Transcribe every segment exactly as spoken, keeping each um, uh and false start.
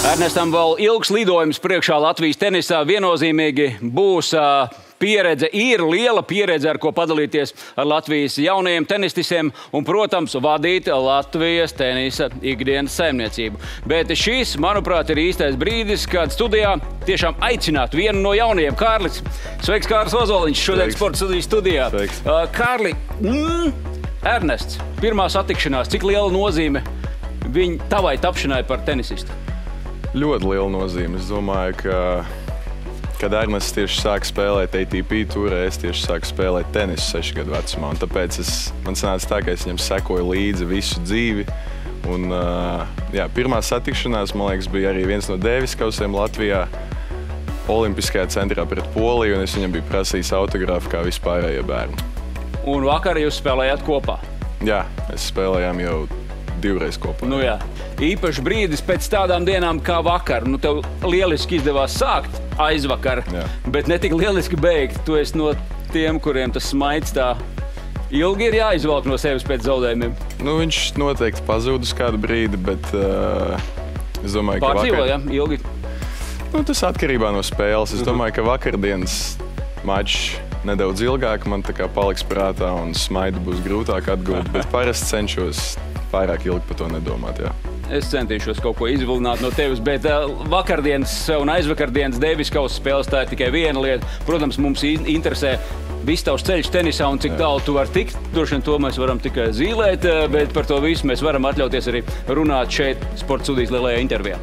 Ernestam vēl ilgs lidojums priekšā Latvijas tenisā. Viennozīmīgi būs uh, pieredze, ir liela pieredze, ar ko padalīties ar Latvijas jaunajiem tenistiem un, protams, vadīt Latvijas tenisa ikdienas saimniecību. Bet šis, manuprāt, ir īstais brīdis, kad studijā tiešām aicināt vienu no jaunajiem. Kārlis, sveiks, Kārlis Ozoliņš, šodien Sporta studijas studijā. Uh, Kārli, mm, Ernests, pirmā satikšanās, cik liela nozīme viņa tavai tapšanai par tenisistu? Ļoti liela nozīme. Es domāju, ka, kad Ernests tieši sāka spēlēt A T P turē, es tieši sāku spēlēt tenisu sešu gadu vecumā. Un tāpēc es, man sanāca tā, ka es viņam sekoju līdzi visu dzīvi. Un, jā, pirmā satikšanās, man liekas, bija arī viens no Dēvis kausiem Latvijā, Olimpiskajā centrā pret Poliju, un es viņam biju prasījis autogrāfu kā vispārējie bērni. Un vakar jūs spēlējāt kopā? Jā, mēs spēlējām jau divreiz kopā. Nu jā. Īpaši brīdis pēc tādām dienām kā vakar. Nu, tev lieliski izdevās sākt aizvakar, jā. Bet ne tik lieliski beigt. Tu esi no tiem, kuriem tas smaids tā ilgi ir jāizvelk no sevis pēc zaudējumiem. Nu, viņš noteikti pazūd uz kādu brīdi, bet uh, es domāju, ka Pārdzīvo, vakar... ja? Ilgi? Nu, tas atkarībā no spēles. Es domāju, ka vakardienas mačs nedaudz ilgāk man tā kā paliks prātā un smaidu būs grūtāk atgūt, bet parasti cenšos pārāk ilgi par to nedomāt, jā. Es centīšos kaut ko izvilināt no tevis, bet uh, vakardienas un aizvakardienas Dēvis kausa spēles tā ir tikai viena lieta. Protams, mums interesē viss tavs ceļš tenisā un cik tālu tu vari tikt. Droši vien to mēs varam tikai zīlēt, uh, bet par to visu mēs varam atļauties arī runāt šeit Sporta studijas lielajā intervijā.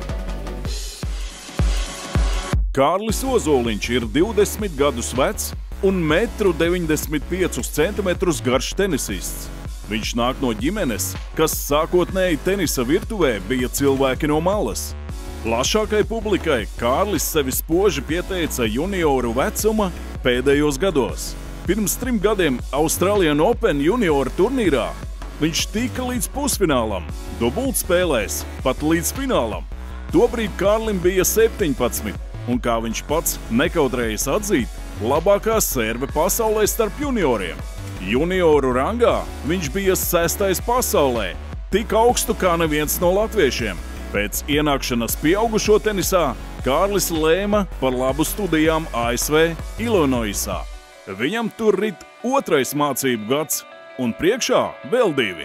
Kārlis Ozoliņš ir divdesmit gadus vecs un metru deviņdesmit piecus centimetrus garš tenisists. Viņš nāk no ģimenes, kas sākotnēji tenisa virtuvē bija cilvēki no malas. Plašākai publikai Kārlis sevi spoži pieteica junioru vecuma pēdējos gados. Pirms trim gadiem Australian Open junioru turnīrā viņš tika līdz pusfinālam, dubultspēlēs pat līdz finālam. Tobrīd Kārlim bija septiņpadsmit, un kā viņš pats nekautrējas atzīt, labākā serve pasaulē starp junioriem. Junioru rangā viņš bija sestais pasaulē, tik augstu kā neviens no latviešiem. Pēc ienākšanas pieaugušo tenisā Kārlis lēma par labu studijām A S V Illinoisā. Viņam tur rit otrais mācību gads un priekšā vēl divi.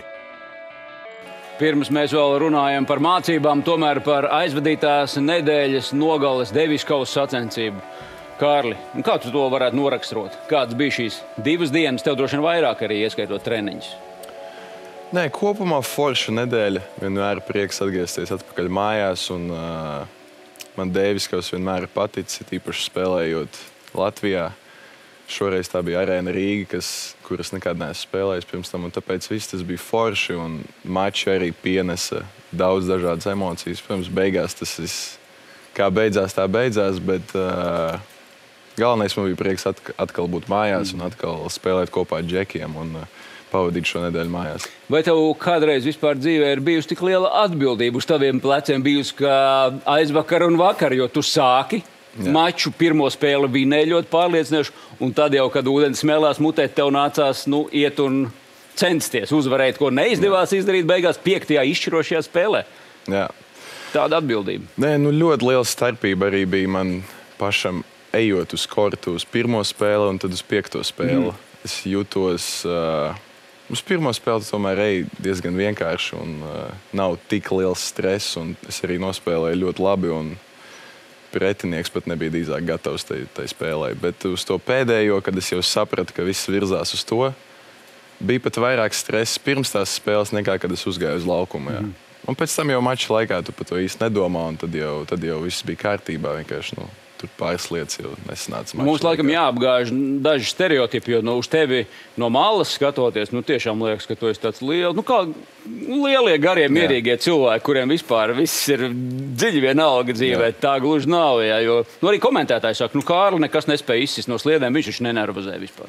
Pirms mēs vēl runājam par mācībām, tomēr par aizvadītās nedēļas nogales Dēvis kausa sacensību. Kārli, kā tu to varētu noraksturot? Kādas bija šīs divas dienas, tev droši vien vairāk arī ieskaitot treniņus? Nē, kopumā forša nedēļa. Vienmēr prieks atgriezties atpakaļ mājās, un uh, man Dēvis kaus vienmēr ir paticis, īpaši spēlējot Latvijā. Šoreiz tā bija Arēna Rīga, kas, kuras nekad neesmu spēlējis pirms tam, un tāpēc viss tas bija forši, un mači arī pienesa daudz dažādas emocijas. Pirms beigās tas viss, kā beidzās, tā beidzās, bet uh, galvenais man bija prieks atkal būt mājās un atkal spēlēt kopā ar džekiem un pavadīt šo nedēļu mājās. Vai tev kādreiz vispār dzīvē ir bijusi tik liela atbildība uz taviem pleciem bijusi kā aizvakar un vakar, jo tu sāki Jā. maču pirmo spēli vinēji ļoti pārliecinoši, un tad jau, kad ūdens smēlās mutē, tev nācās nu, iet un censties uzvarēt, ko neizdevās Jā. izdarīt beigās piektajā izšķirošajā spēlē. Jā. Tāda atbildība. Nē, nu ļoti liela starpība arī bija man pašam ejot uz kortu uz pirmo spēli un tad uz piekto spēli. Mm. Es jūtos, uh, uz pirmo spēli tomēr ej diezgan vienkārši un uh, nav tik liels stress, un es arī nospēlēju ļoti labi, un pretinieks pat nebija drīzāk gatavs tai, tai spēlē. Bet uz to pēdējo, kad es jau sapratu, ka viss virzās uz to, bija pat vairāk stress pirms tās spēles nekā, kad es uzgāju uz laukumu. Jā. Mm. Un pēc tam jau mača laikā tu par to īsti nedomā, un tad jau, tad jau viss bija kārtībā. Vienkārši, nu, tur pāris lietas jau nesanāca mača. Mums laikam jāapgāž daži stereotipi, jo nu, uz tevi no malas skatoties, nu tiešām liekas, ka tu esi tāds liels, nu kā lielie, garie, mierīgie cilvēki, kuriem vispār viss ir dziļi vienalga dzīvē. Jā. Tā gluži nav, jā, jo nu, arī komentētāji saka, nu Kārli nekas nespēja izsist no sliedēm, viņš viņš nenervozē vispār.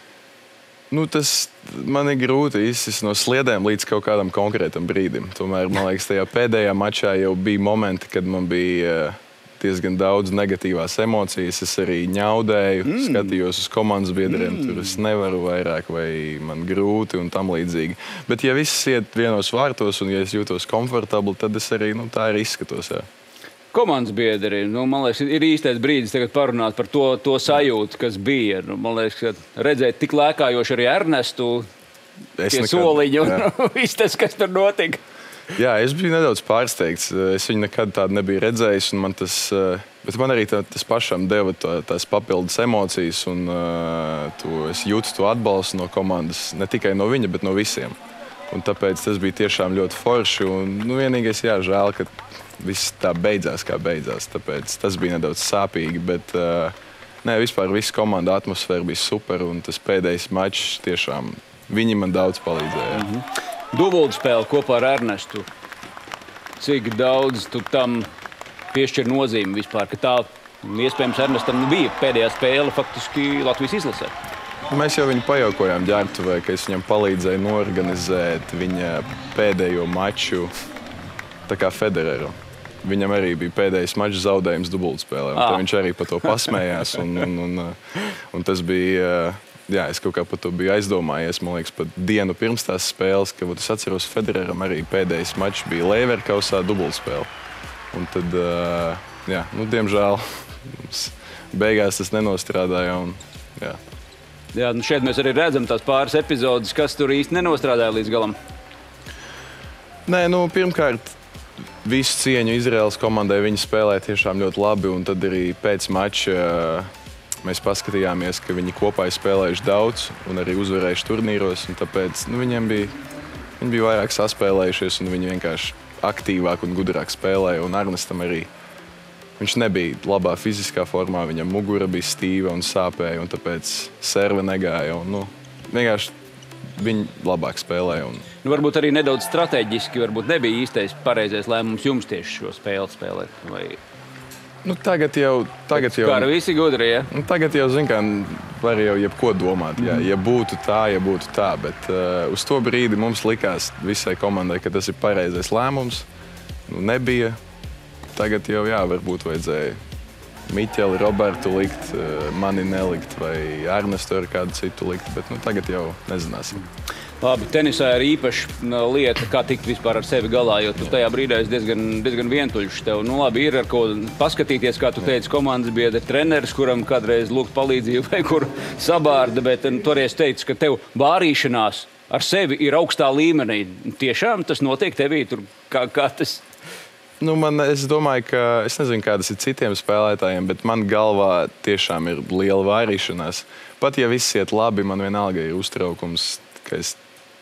Nu, tas man ir grūti izsist no sliedēm līdz kaut kādam konkrētam brīdim. Tomēr, man liekas, tajā pēdējā mačā jau bija momenti, kad man bija diezgan daudz negatīvās emocijas. Es arī ņaudēju, mm. skatījos uz komandas biedriem, mm. tur es nevaru vairāk vai man grūti un tam līdzīgi. Bet ja viss iet vienos vārtos un ja es jūtos komfortabli, tad es arī nu, tā arī izskatos. Jā. Komandas biedri, nu, man liekas, ir īstais brīdis tagad parunāt par to, to sajūtu, kas bija. Nu, man liekas, ka redzēt tik lēkājoši arī Ernestu, Es tie nekad- soliņi un jā. viss tas, kas tur notika. Jā, es biju nedaudz pārsteigts. Es viņu nekad tādu nebiju redzējis. un Man tas, bet man arī tā, tas pašam deva tā, tās papildus emocijas. Un, uh, to, es jūtu to atbalstu no komandas. Ne tikai no viņa, bet no visiem. Un tāpēc tas bija tiešām ļoti forši. Un, nu, vienīgais, jā, žēl, ka viss tā beidzās, kā beidzās. Tāpēc tas bija nedaudz sāpīgi. Bet uh, nē, vispār visa komanda atmosfēra bija super. Un tas pēdējais mačs tiešām viņi man daudz palīdzēja. Mm-hmm. Dubultu spēle kopā ar Ernestu. Cik daudz tu tam piešķir nozīmi vispār, ka tā iespējams Ernestam bija pēdējā spēle faktiski Latvijas izlasē? Mēs jau viņu pajaukojām ģērbtuvē, ka es viņam palīdzēju norganizēt viņa pēdējo maču tā kā Federeru. Viņam arī bija pēdējais mačs zaudējums dubultspēlē. Ah. Viņš arī par to pasmējās. Un, un, un, un tas bija, jā, es kaut kā par to biju aizdomājies, man liekas, pat dienu pirms tās spēles, ka es atceros Federeram arī pēdējais mačs bija Leverkausā dubultspēle. Un tad, jā, nu, diemžēl, beigās tas nenostrādāja. Un, jā. Jā, nu šeit mēs arī redzam tās pāris epizodes, kas tur īsti nenostrādāja līdz galam. Nē, nu, pirmkārt, visu cieņu Izraēlas komandai. Viņi spēlēja tiešām ļoti labi. Un tad arī pēc mača mēs paskatījāmies, ka viņi kopā ir spēlējuši daudz un arī uzvarējuši turnīros. Tāpēc nu, viņiem bija, viņi bija vairāk saspēlējušies un viņi vienkārši aktīvāk un gudrāk spēlēja. Un Ernestam arī viņš nebija labā fiziskā formā. Viņam mugura bija stīva un sāpēja, un tāpēc serve negāja. Un, nu, vienkārši viņi labāk spēlēja. Un... Nu, varbūt arī nedaudz strateģiski, varbūt nebija īstais pareizais lēmums jums tieši šo spēli spēlēt. Vai... Nu, tagad jau... Tagad jau kā ar visi gudri, ja? Nu, tagad jau, zin kā, var jau jebko domāt. Jā. Ja būtu tā, ja būtu tā. Bet uh, uz to brīdi mums likās visai komandai, ka tas ir pareizais lēmums. Nu, nebija. Tagad jau, jā, varbūt vajadzēja Miķeli, Robertu likt, mani nelikt vai Ernestu ar kādu citu likt, bet nu, tagad jau nezināsim. Labi, tenisā ir īpaša lieta, kā tikt vispār ar sevi galā, jo tu tajā brīdī esi diezgan, diezgan vientuļš. Tev, nu labi, ir ar ko paskatīties, kā tu teici, komandas biedri, treneris, kuram kādreiz lūgt palīdzību vai kur sabārda, bet toreiz teici, ka tev vārīšanās ar sevi ir augstā līmenī. Tiešām tas notiek tevī, tur kā, kā tas... Nu, man, es domāju, ka es nezinu, kā tas ir citiem spēlētājiem, bet man galvā tiešām ir liela vairīšanās. Pat ja viss iet labi, man vienalga ir uztraukums, ka es...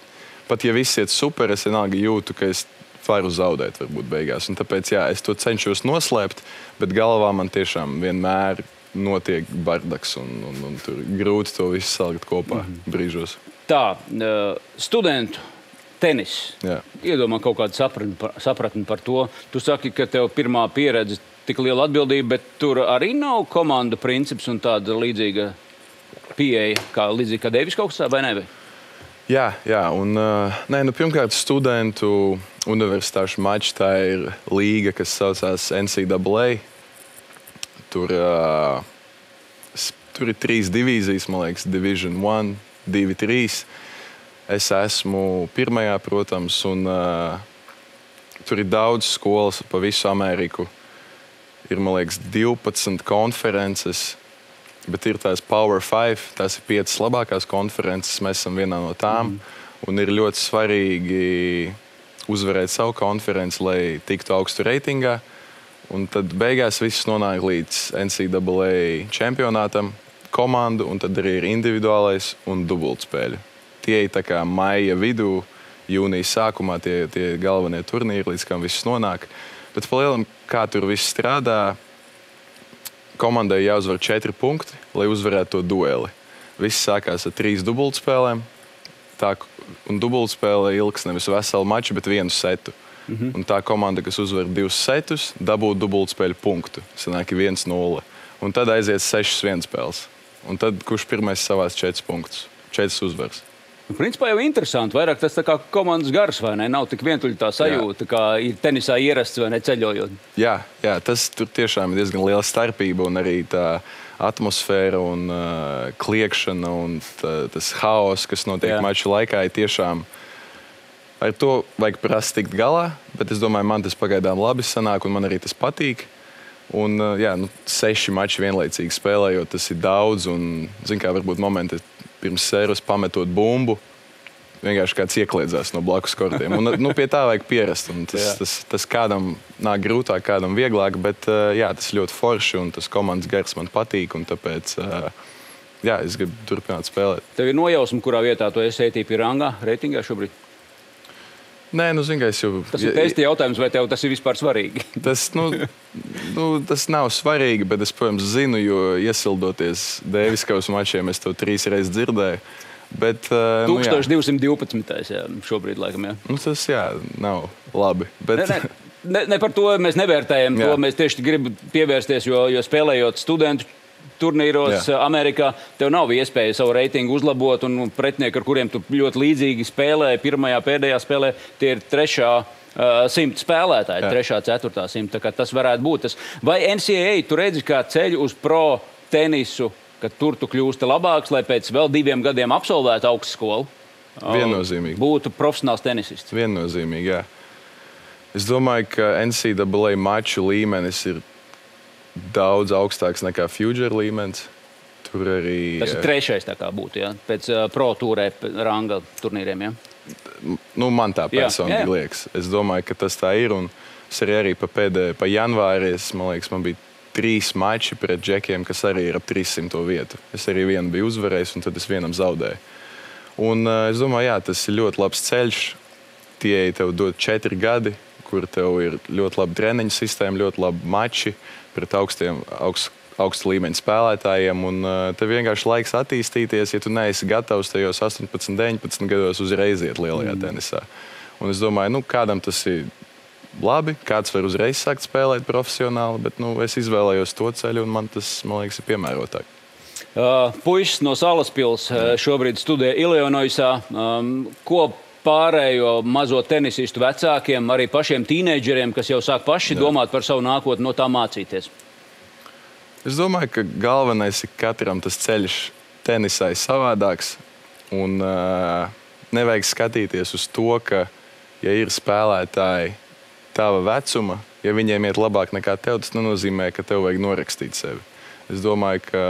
Pat ja viss iet super, es vienalga jūtu, ka es varu zaudēt varbūt beigās. Un tāpēc, jā, es to cenšos noslēpt, bet galvā man tiešām vienmēr notiek bardaks un, un, un tur grūti to visu salikt kopā mm-hmm. brīžos. Tā, studentu tenis. Jā. Iedomā kaut kādu sapratni par, sapratni par to. Tu saki, ka tev pirmā pieredze tik liela atbildība, bet tur arī nav komanda princips un tāda līdzīga pieeja, kā līdzīgi kā Deivis kaut kas, vai ne? Jā, jā. Un, nē, nu, pirmkārt, studentu universitāšu mačs, tā ir līga, kas saucās N C double A. Tur, uh, tur ir trīs divīzijas, man liekas, Division one, divi, trīs. Es esmu pirmajā, protams, un uh, tur ir daudz skolas pa visu Ameriku. Ir, man liekas, divpadsmit konferences, bet ir tās Power five, tās ir piecas labākās konferences, mēs esam vienā no tām. Mm. Un ir ļoti svarīgi uzvarēt savu konferenci, lai tiktu augstu reitingā. Un tad beigās viss nonāk līdz N C double A čempionātam, komandu, un tad arī ir individuālais un dubultspēļu. Tie ir tā kā maija vidū, jūnijas sākumā tie, tie galvenie turnīri, līdz kam viss nonāk. Bet palielam, kā tur viss strādā, komandai jāuzvar četri punkti, lai uzvarētu to dueli. Viss sākās ar trīs dubultspēlēm. Tā, un dubultspēle ilgs nevis veselu maču, bet vienu setu. Mm-hmm. Un tā komanda, kas uzvar divus setus, dabū dubultspēļu punktu. Sanāk viens nulle. Un tad aiziet sešas vienspēles. Un tad kurš pirmais savās četras punktus? Četras uzvaras. Principā jau interesanti. Vairāk tas tā kā komandas gars, vai ne? Nav tik vientuļi tā sajūta, jā. Kā ir tenisā ierasts vai ne ceļojot. Jā, jā, tas tur tiešām ir diezgan liela starpība un arī tā atmosfēra un uh, kliekšana un tā, tas haoss, kas notiek jā. Maču laikā, ir tiešām ar to vajag prast tikt galā, bet es domāju, man tas pagaidām labi sanāk un man arī tas patīk. Un, jā, nu, seši mači vienlaicīgi spēlējot, tas ir daudz. Un, zin, kā varbūt momenti pirms sērijas pametot bumbu, vienkārši kāds iekliedzās no blakus kortiem. Un, nu, pie tā vajag pierast. Un tas, tas, tas kādam nāk grūtāk, kādam vieglāk, bet jā, tas ļoti forši un tas komandas gars man patīk. Un tāpēc jā, es gribu turpināt spēlēt. Tev ir nojausma, kurā vietā tu esi A T P rangā, reitingā šobrīd? Nē, nu, zin, es jau... Tas ir testi jautājums, vai tev tas ir vispār svarīgi? Tas, nu, nu, tas nav svarīgi, bet es, protams, zinu, jo iesildoties Dēviskavas mačiem, es to trīs reizes dzirdēju. Bet, uh, tūkstoš divsimt divpadsmitais Jā, šobrīd, laikam, jā. Nu, tas, jā, nav labi. Bet... Ne, ne, ne, ne par to mēs nevērtējam, jā. To mēs tieši gribam pievērsties, jo, jo spēlējot studentu turnīros Jā. Amerikā, tev nav iespēja savu reitingu uzlabot, un pretinieki, ar kuriem tu ļoti līdzīgi spēlē, pirmajā, pēdējā spēlē, tie ir trešā uh, simta spēlētāji, Jā. trešā, ceturtā simta, tā kā tas varētu būt. Tas. Vai N C A A tu redzi kā ceļu uz pro tenisu, ka tur tu kļūsti labāks, lai pēc vēl diviem gadiem absolvētu augstskolu? Viennozīmīgi. Būtu profesionāls tenisists? Viennozīmīgi, jā. Es domāju, ka N C A A maču līmenis ir daudz augstāks nekā Future līmenis. Tur arī... Tas ir trešais tā kā būtu, jā? Pēc uh, pro tūrē ranga turnīriem, jā? Nu, man tā personīgi liekas. Es domāju, ka tas tā ir. Un es arī, arī pa, pēdē, pa janvāri, es, man liekas, man bija trīs mači pret džekiem, kas arī ir ap trīssimto vietu. Es arī vienu biju uzvarējis, un tad es vienam zaudēju. Un uh, es domāju, jā, tas ir ļoti labs ceļš. Tie tev dod četri gadi, kur tev ir ļoti laba treniņu sistēma, ļoti labi mači pret augstiem, augst, augsta līmeņa spēlētājiem. Un uh, tev vienkārši laiks attīstīties, ja tu neesi gatavs tajos astoņpadsmit, deviņpadsmit gados uzreiz iet lielajā mm. tenisā. Un es domāju, nu, kādam tas ir labi, kāds var uzreiz sākt spēlēt profesionāli, bet nu, es izvēlējos to ceļu, un man tas, man liekas, ir piemērotāk. Uh, puisis no Salaspils uh, šobrīd studē Ilinoisā. Um, ko pārējo mazo tenisistu vecākiem, arī pašiem tīneidžeriem, kas jau sāk paši Jā. Domāt par savu nākotni, no tā mācīties? Es domāju, ka galvenais ir katram tas ceļš tenisā ir savādāks. Un uh, nevajag skatīties uz to, ka, ja ir spēlētāji tava vecuma, ja viņiem iet labāk nekā tev, tas nenozīmē, ka tev vajag norakstīt sevi. Es domāju, ka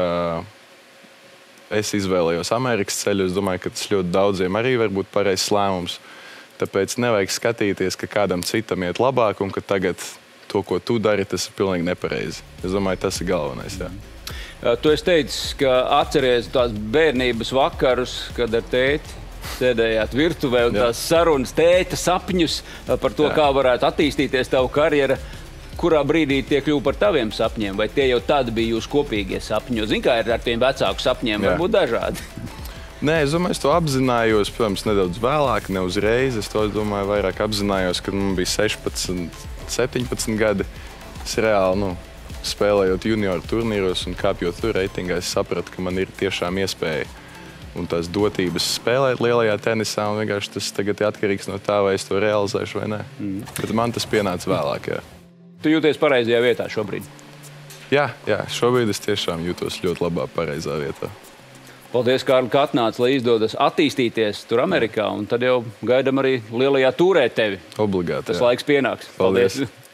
es izvēlējos Amerikas ceļu. Es domāju, ka tas ļoti daudziem arī var būt pareizs lēmums. Tāpēc nevajag skatīties, ka kādam citam iet labāk un ka tagad to, ko tu dari, tas ir pilnīgi nepareizi. Es domāju, tas ir galvenais. Jā. Tu esi teicis, ka atceries tās bērnības vakarus, kad ar tēti sēdējāt virtuvē un Jā. Tās sarunas tēta sapņus par to, Jā. Kā varētu attīstīties tavu karjera. Kurā brīdī tie kļuva par taviem sapņiem, vai tie jau tādi bija jūsu kopīgie sapņi? Zini, kā ir ar tiem vecāku sapņiem, Jā. Varbūt dažādi. Nē, es domāju, es to apzinājos, protams, nedaudz vēlāk, ne uzreiz. Es to, domāju, vairāk apzinājos, kad man bija sešpadsmit, septiņpadsmit gadi. Es reāli, nu, spēlējot junioru turnīros un kāpjot tur reitingā, es sapratu, ka man ir tiešām iespēja un tās dotības spēlēt lielajā tenisā, un vienkārši tas tagad ir atkarīgs no tā, vai es to realizēšu vai nē. Mm. Bet man tas pienāca vēlāk, jā. Tu jūties pareizajā vietā šobrīd? Jā, jā, šobrīd es tiešām jūtos ļoti labā pareizā vietā. Paldies, Kārli, ka atnāc, lai izdodas attīstīties tur Amerikā, un tad jau gaidam arī lielajā tūrē tevi. Obligāti, Tas jā. Laiks pienāks. Paldies. Paldies.